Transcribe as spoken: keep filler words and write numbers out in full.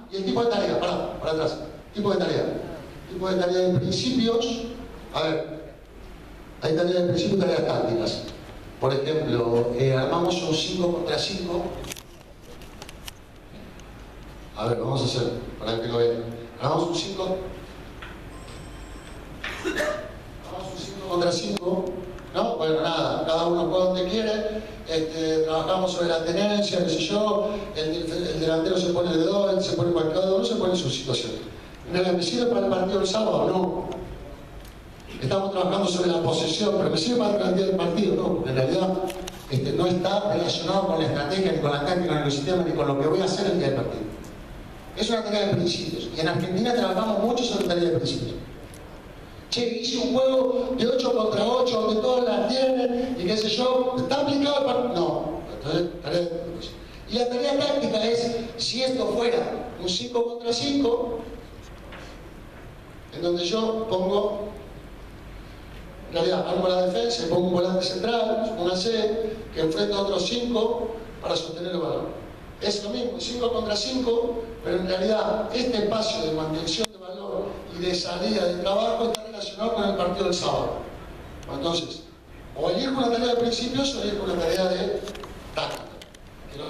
y el tipo de tarea, para, para atrás, tipo de tarea. Tipo de tarea de principios, a ver, hay tareas de principio y tareas tácticas. Por ejemplo, eh, armamos un cinco contra cinco. A ver, vamos a hacer, para que lo vean. Armamos un cinco. Armamos un cinco contra cinco. ¿No? Bueno, nada, cada uno juega donde quiere, este, trabajamos sobre la tenencia, qué sé yo, el, el delantero se pone de dos, él se pone para cada uno, se pone en su situación. ¿Me sirve para el partido del sábado? No. Estamos trabajando sobre la posesión, pero ¿me sirve para el día del partido? No, porque en realidad este, no está relacionado con la estrategia, ni con la táctica, ni con el sistema, ni con lo que voy a hacer el día del partido. Es una tarea de principios, y en Argentina trabajamos mucho sobre tarea de principios. Che, hice un juego de ocho contra ocho, donde todos la tienen, y qué sé yo, ¿está aplicado para...? No, entonces, tarea de principios. Y la tarea táctica es, si esto fuera un cinco contra cinco, en donde yo pongo, en realidad, armo la defensa, pongo un volante central, una C, que enfrenta a otros cinco para sostener el balón. Es lo mismo, cinco contra cinco, pero en realidad este espacio de mantención de valor y de salida de trabajo está relacionado con el partido del sábado. Entonces, o elijo una tarea de principios o elijo una tarea de táctica.